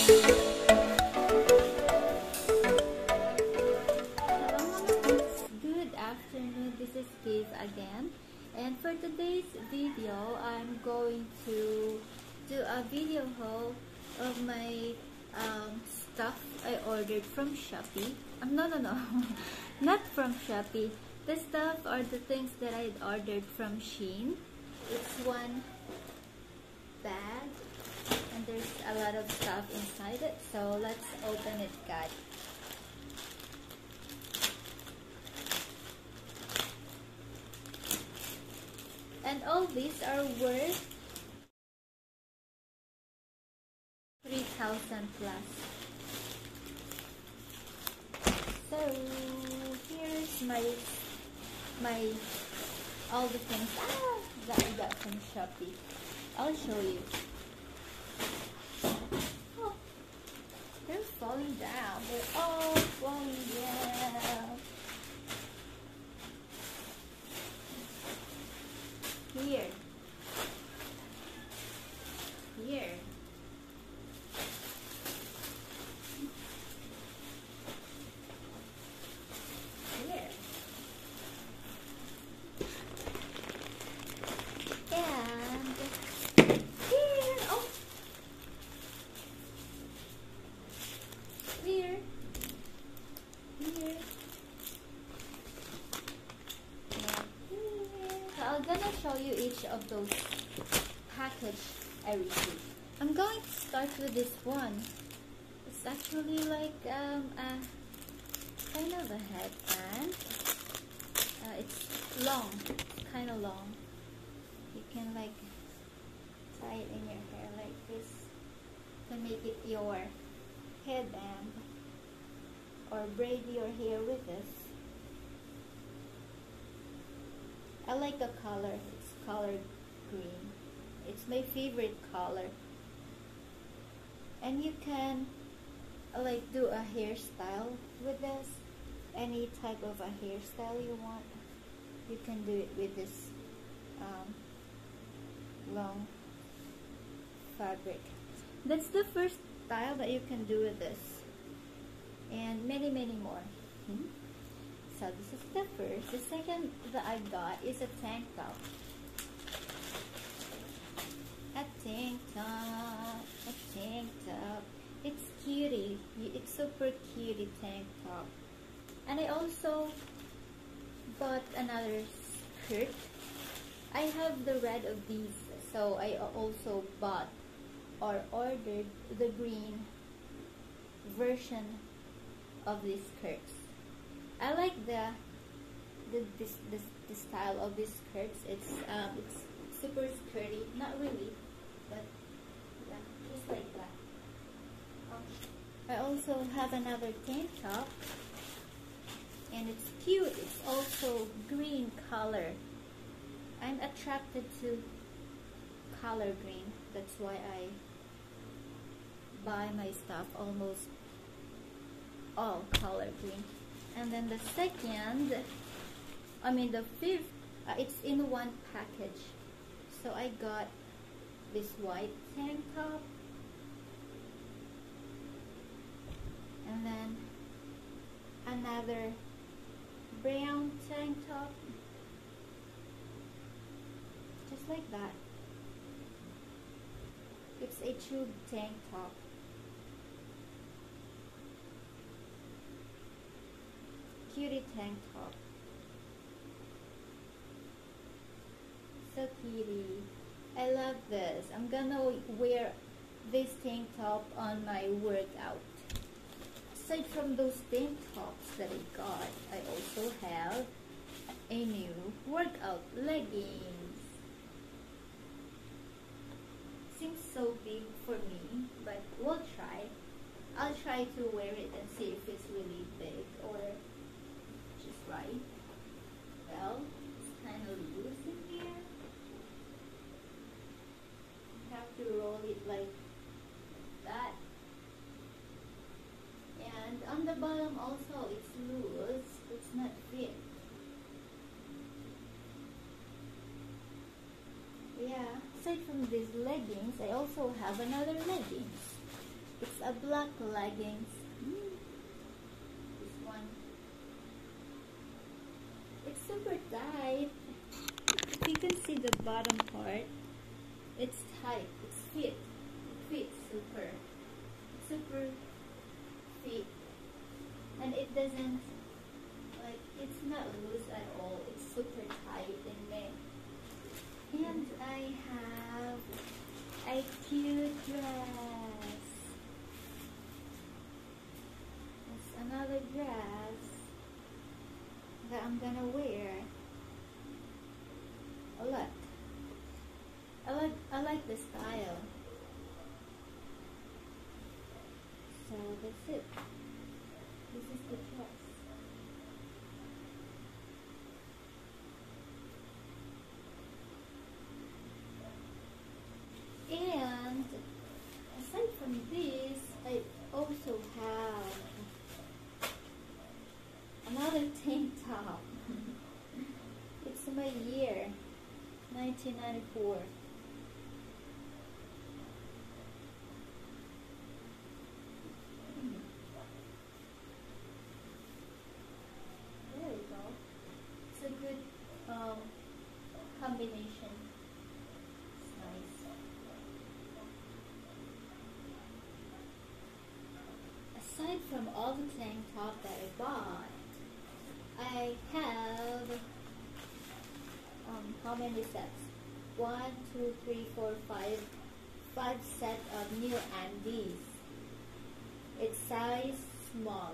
Good afternoon, this is Gabe again, and for today's video I'm going to do a video haul of my stuff I ordered from Shopee. No, not from Shopee. The stuff are the things that I ordered from Shein. It's one bag and there's a lot of stuff inside it, so let's open it, guys. And all these are worth 3,000 plus. So here's my all the things that I got from Shopee. I'll show you. Oh, they're falling down. They're all falling down. Here. Here. Here. And here. Oh. Here. Here. I'm gonna show you each of those package I received. I'm going to start with this one. It's actually like a kind of a headband. It's long, kind of long. You can like tie it in your hair like this to make it your headband, or braid your hair with this. I like the color. It's color green. It's my favorite color. And you can like do a hairstyle with this. Any type of a hairstyle you want, you can do it with this long fabric. That's the first style that you can do with this, and many more. So this is the first. The second that I got is a tank top. A tank top. It's cutie. It's super cutie tank top. And I also bought another skirt. I have the red of these, so I also bought or ordered the green version of these skirts. I like the style of these skirts. It's super skirty, not really, but yeah, just like that. I also have another tank top, and it's cute. It's also green color. I'm attracted to color green. That's why I buy my stuff almost all color green. And then the fifth, it's in one package. So I got this white tank top, and then another brown tank top, just like that. It's a tube tank top. Cutie tank top. So cutie. I love this. I'm gonna wear this tank top on my workout. Aside from those tank tops that I got, I also have a new workout leggings. Seems so big for me, but we'll try. I'll try to wear it and see if it's really big or just right. Well, it's kind of loose in here. You have to roll it like that. And on the bottom also, it's loose. It's not fit. Yeah, aside from these leggings, I also have another leggings. It's a black leggings. This one. It's super tight. If you can see the bottom part, it's tight. It's fit. It fits super. It's super fit. And it doesn't, like, it's not loose at all. It's super tight in me. And I have a cute dress. It's another dress that I'm gonna wear. I like the style. So that's it. This is the dress. And aside from this, I also have another tank top. It's my year, 1994. There we go. It's a good combination. It's nice. Aside from all the tank top that I bought, I have how many sets? 1, 2, 3, 4, 5. 5 sets of new undies. It's size small.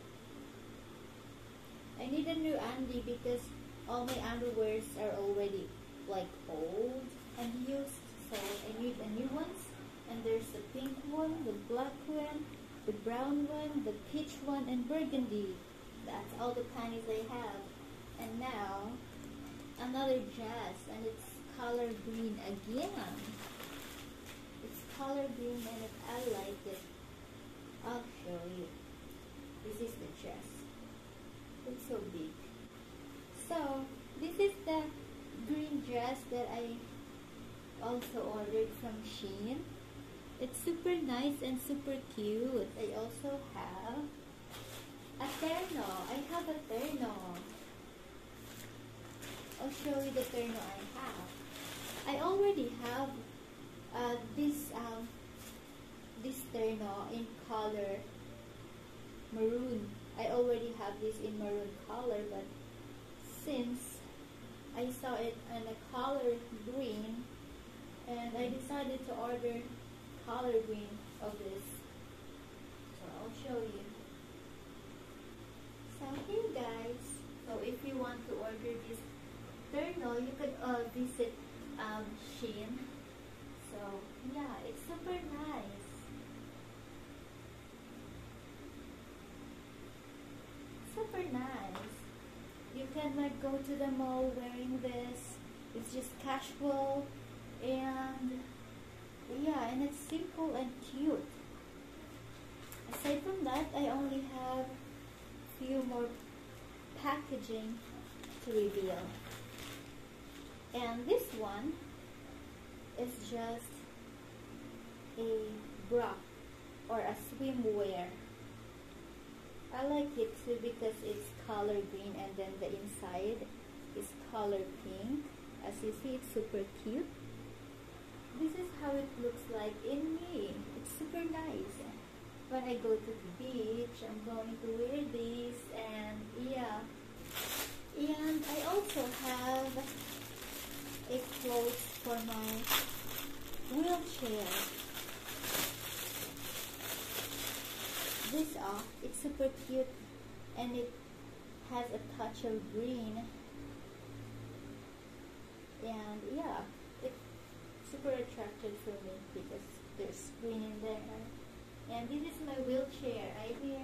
I need a new undie because all my underwears are already like old and used, so I need a new ones. And there's the pink one, the black one, the brown one, the peach one, and burgundy. That's all the panties I have. And now another dress, and it's color green again. It's color green and I like it. I'll show you. This is the dress. It's so big. So this is the green dress that I also ordered from Shein. It's super nice and super cute. I also have a terno. I have a terno. I'll show you the terno I have. I already have this terno in color maroon. I already have this in maroon color, but since I saw it in a color green, and I decided to order color green of this. So I'll show you. So here guys, so if you want to order this terno, you could visit Shein. So yeah, it's super nice. Super nice. You can like go to the mall wearing this. It's just casual and yeah, and it's simple and cute. Aside from that, I only have few more packaging to reveal. And this one is just a bra or a swimwear. I like it too because it's color green and then the inside is color pink. As you see, it's super cute. This is how it looks like in me. It's super nice. When I go to the beach, I'm going to wear this, and yeah. And I also have a clothes for my wheelchair. This it's super cute and it has a touch of green. And yeah, it's super attractive for me because there's green in there. And this is my wheelchair right here.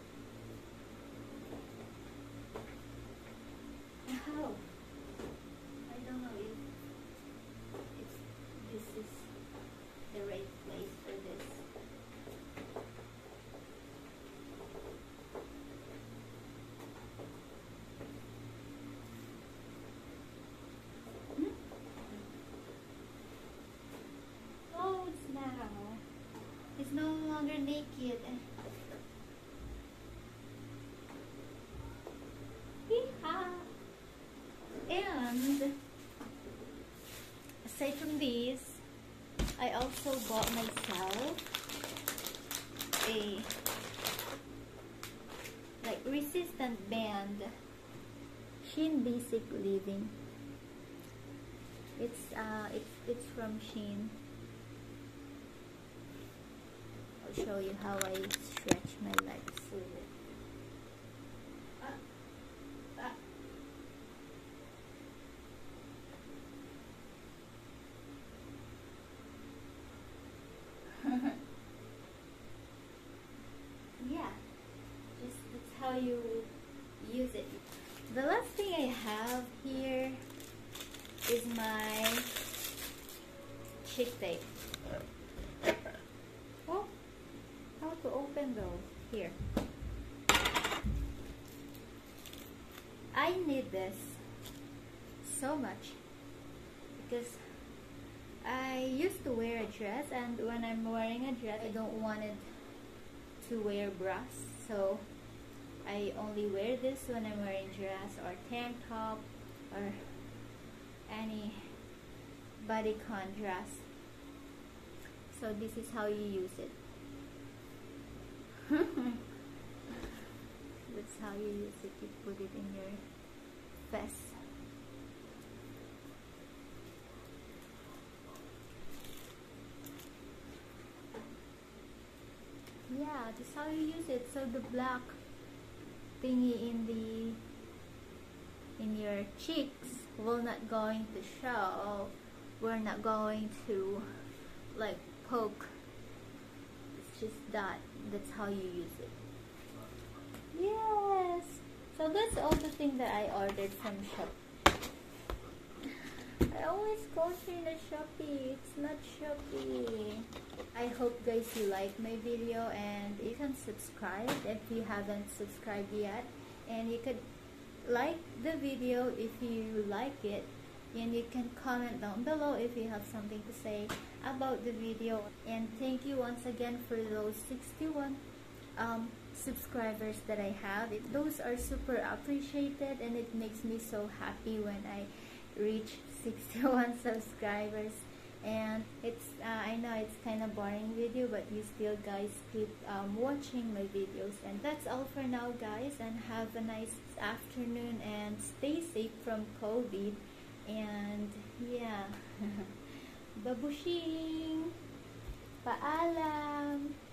How? I don't know if this is the right place for this. longer naked. Yeehaw! And aside from these, I also bought myself a like resistant band. Shein Basic Living. It's from Shein. I'll show you how I stretch my legs with it. Yeah, just that's how you use it. The last thing I have here is my chick tape. Oh, how to open though? Here. I need this so much because I used to wear a dress, and when I'm wearing a dress, I don't want it to wear bras, so I only wear this when I'm wearing dress or tank top or any bodycon dress. So this is how you use it. That's how you use it. You put it in your vest. Yeah, that's how you use it. So the black thingy in your cheeks will not going to show. We're not going to like poke. It's just that. That's how you use it. Yes. So that's all the thing that I ordered from Shopee. I always go through the Shopee. It's not Shopee. I hope guys you like my video, and you can subscribe if you haven't subscribed yet, and you could like the video if you like it, and you can comment down below if you have something to say about the video. And thank you once again for those 61 subscribers that I have. Those are super appreciated, and it makes me so happy when I reach 61 subscribers. And it's I know it's kind of boring video, but you still guys keep watching my videos. And that's all for now guys, and have a nice afternoon, and stay safe from COVID. And yeah, babushing, paalam.